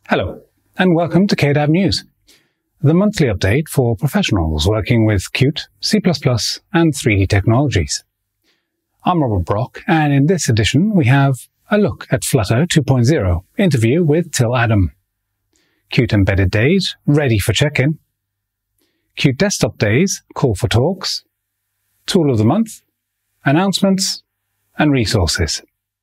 Hello, and welcome to KDAB News, the monthly update for professionals working with Qt, C++, and 3D technologies. I'm Robert Brock, and in this edition we have a look at Flutter 2.0 interview with Till Adam, Qt Embedded Days ready for check-in, Qt Desktop Days call for talks, Tool of the Month, announcements, and resources.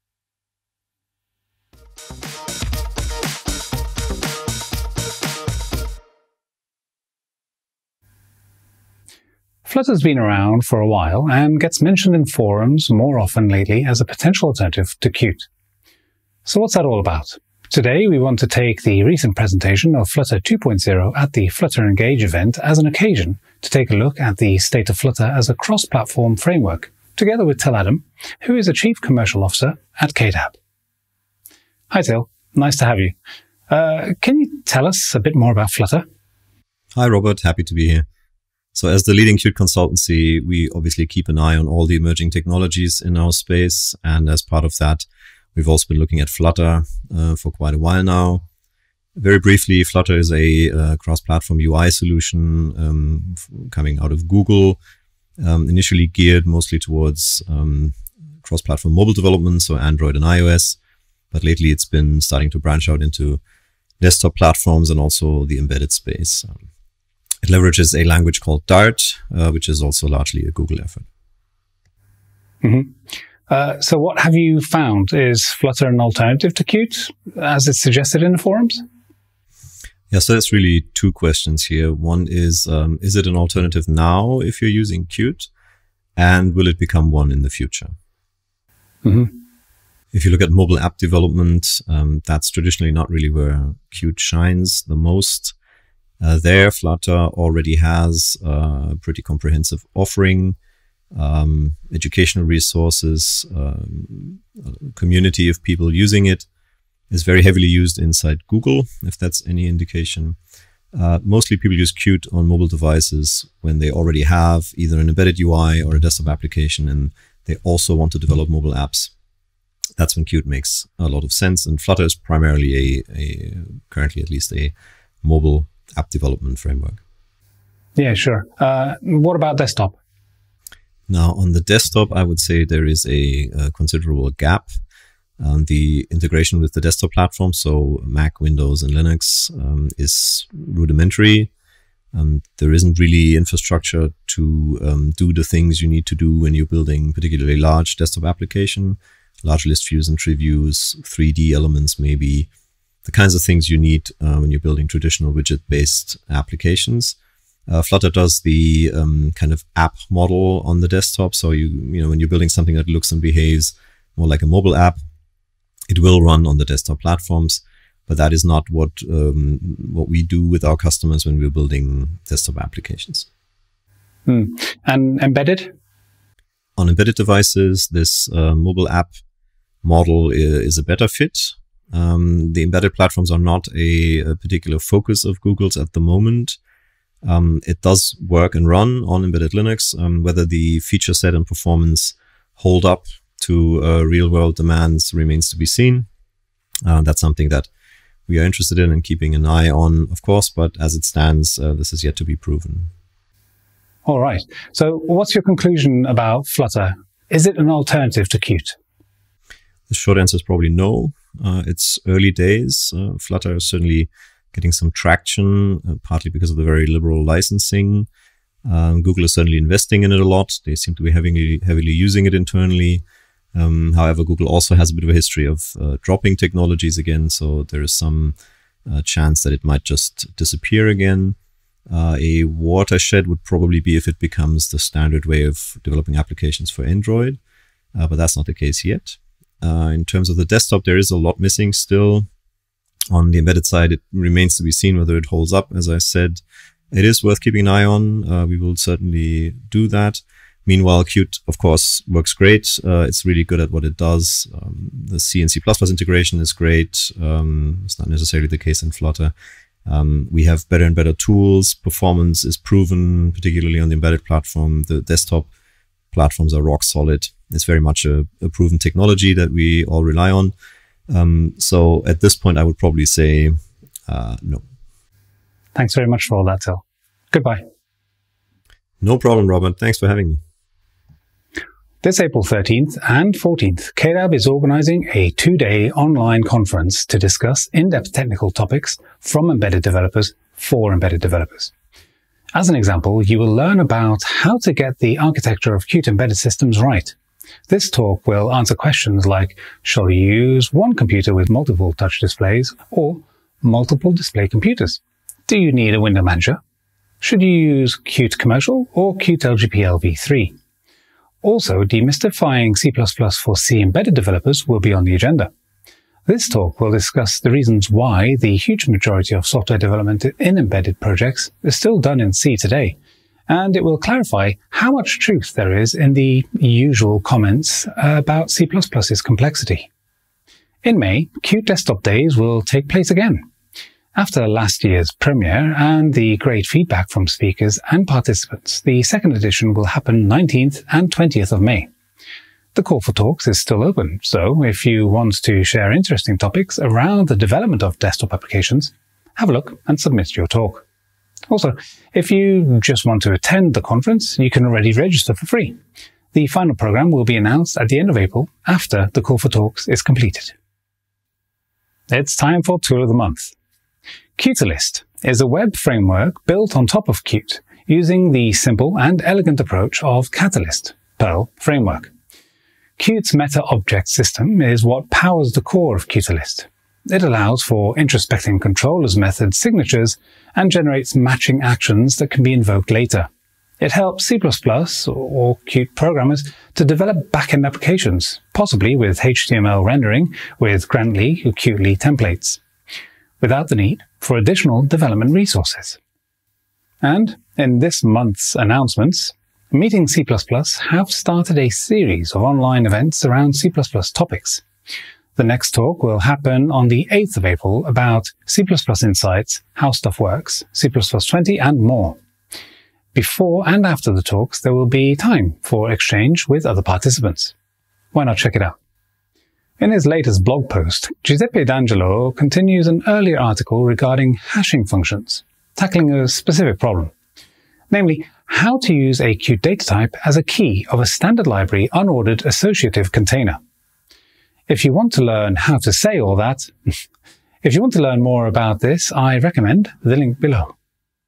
Flutter's been around for a while and gets mentioned in forums more often lately as a potential alternative to Qt. So what's that all about? Today we want to take the recent presentation of Flutter 2.0 at the Flutter Engage event as an occasion to take a look at the state of Flutter as a cross-platform framework, together with Till Adam, who is a Chief Commercial Officer at KDAB. Hi Till, nice to have you. Can you tell us a bit more about Flutter? Hi Robert, happy to be here. So as the leading Qt consultancy, we obviously keep an eye on all the emerging technologies in our space. And as part of that, we've also been looking at Flutter for quite a while now. Very briefly, Flutter is a cross-platform UI solution coming out of Google, initially geared mostly towards cross-platform mobile development, so Android and iOS. But lately, it's been starting to branch out into desktop platforms and also the embedded space. It leverages a language called Dart, which is also largely a Google effort. Mm-hmm. So what have you found? Is Flutter an alternative to Qt, as it's suggested in the forums? Yeah, so there's really two questions here. One is it an alternative now if you're using Qt? And will it become one in the future? Mm-hmm. If you look at mobile app development, that's traditionally not really where Qt shines the most. There, Flutter already has a pretty comprehensive offering, educational resources, a community of people using it. Is very heavily used inside Google, if that's any indication. Mostly people use Qt on mobile devices when they already have either an embedded UI or a desktop application, and they also want to develop mobile apps. That's when Qt makes a lot of sense, and Flutter is primarily currently at least a mobile app development framework. Yeah, sure. What about desktop? Now, on the desktop, I would say there is a considerable gap. The integration with the desktop platform, so Mac, Windows, and Linux, is rudimentary. There isn't really infrastructure to do the things you need to do when you're building particularly large desktop application, large list views and tree views, 3D elements maybe, the kinds of things you need when you're building traditional widget-based applications. Flutter does the kind of app model on the desktop. So you know when you're building something that looks and behaves more like a mobile app, it will run on the desktop platforms. But that is not what we do with our customers when we're building desktop applications. And embedded? On embedded devices, this mobile app model is a better fit. The embedded platforms are not a particular focus of Google's at the moment. It does work and run on embedded Linux. Whether the feature set and performance hold up to real-world demands remains to be seen. That's something that we are interested in and keeping an eye on, of course, but as it stands, this is yet to be proven. All right. So what's your conclusion about Flutter? Is it an alternative to Qt? The short answer is probably no. It's early days. Flutter is certainly getting some traction, partly because of the very liberal licensing. Google is certainly investing in it a lot. They seem to be heavily using it internally. However, Google also has a bit of a history of dropping technologies again, so there is some chance that it might just disappear again. A watershed would probably be if it becomes the standard way of developing applications for Android, but that's not the case yet. In terms of the desktop, there is a lot missing still. On the embedded side, it remains to be seen whether it holds up. As I said, it is worth keeping an eye on. We will certainly do that. Meanwhile, Qt, of course, works great. It's really good at what it does. The C and C++ integration is great. It's not necessarily the case in Flutter. We have better and better tools. Performance is proven, particularly on the embedded platform. The desktop platforms are rock solid. It's very much a proven technology that we all rely on. So at this point, I would probably say No. Thanks very much for all that, Till. Goodbye. No problem, Robert. Thanks for having me. This April 13th and 14th, KDAB is organizing a 2-day online conference to discuss in-depth technical topics from embedded developers for embedded developers. As an example, you will learn about how to get the architecture of Qt embedded systems right. This talk will answer questions like, shall you use one computer with multiple touch displays or multiple display computers? Do you need a window manager? Should you use Qt Commercial or Qt LGPL v3? Also, demystifying C++ for C embedded developers will be on the agenda. This talk will discuss the reasons why the huge majority of software development in embedded projects is still done in C today, and it will clarify how much truth there is in the usual comments about C++'s complexity. In May, Qt Desktop Days will take place again. After last year's premiere and the great feedback from speakers and participants, the second edition will happen 19th and 20th of May. The call for talks is still open, so if you want to share interesting topics around the development of desktop applications, have a look and submit your talk. Also, if you just want to attend the conference, you can already register for free. The final program will be announced at the end of April after the call for talks is completed. It's time for Tool of the Month. Cutelyst is a web framework built on top of Qt, using the simple and elegant approach of Cutelyst, Perl framework. Qt's meta-object system is what powers the core of Cutelyst. It allows for introspecting controllers' method signatures and generates matching actions that can be invoked later. It helps C++ or Qt programmers to develop back-end applications, possibly with HTML rendering with Grantly or Qtly templates, without the need for additional development resources. And in this month's announcements, Meeting C++ have started a series of online events around C++ topics. The next talk will happen on the 8th of April about C++ Insights, How Stuff Works, C++ 20 and more. Before and after the talks, there will be time for exchange with other participants. Why not check it out? In his latest blog post, Giuseppe D'Angelo continues an earlier article regarding hashing functions, tackling a specific problem, namely how to use a Qt data type as a key of a standard library unordered associative container. If you want to learn how to say all that, if you want to learn more about this, I recommend the link below.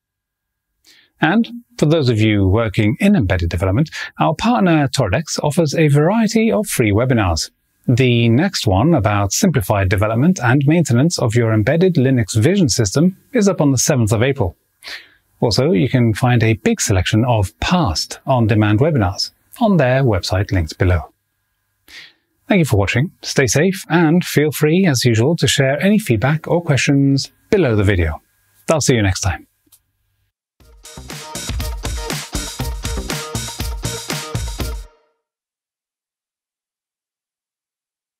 And for those of you working in embedded development, our partner Toradex offers a variety of free webinars. The next one about simplified development and maintenance of your embedded Linux Vision system is up on the 7th of April. Also, you can find a big selection of past on-demand webinars on their website linked below. Thank you for watching, stay safe, and feel free, as usual, to share any feedback or questions below the video. I'll see you next time.